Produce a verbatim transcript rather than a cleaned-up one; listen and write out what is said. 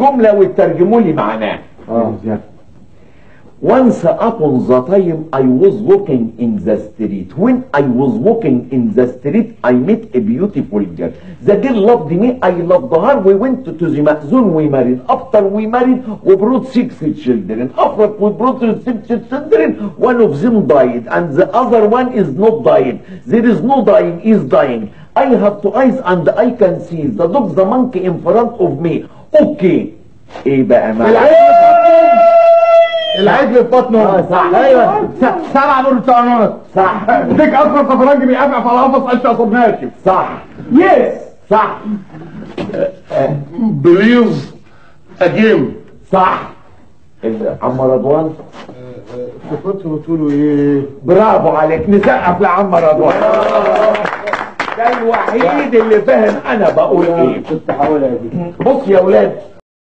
الجملة وتترجموا لي معناه. اه Once upon the time I was walking in the street. When I was walking in the street I met a beautiful girl. The girl loved me, I loved her. We went to the مأذون, we married. After we married we brought six children. After we brought six children, one of them died and the other one is not dying. There is no dying, is dying. I have two eyes and I can see the dog, the monkey in front of me. Okay. ايه بقى معنى العجل في بطنه؟ اه صح. ايوه سبع برتقانات. صح. ديك اصفر صفرانجي بيقفع في القفص قش قصب ناشف. صح. يس صح. بليز اجين. صح. عم رضوان كنتوا بتقولوا ايه؟ برافو عليك، نسقف لعم رضوان. ده الوحيد اللي فاهم انا بقول ايه. كنت هقولها دي. بص يا ولاد،